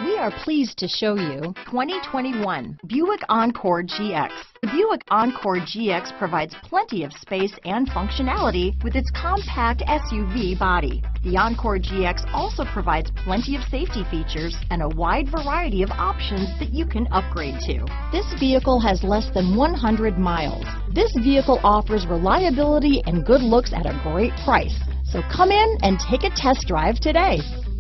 We are pleased to show you 2021 Buick Encore GX. The Buick Encore GX provides plenty of space and functionality with its compact SUV body. The Encore GX also provides plenty of safety features and a wide variety of options that you can upgrade to. This vehicle has less than 100 miles. This vehicle offers reliability and good looks at a great price. So come in and take a test drive today.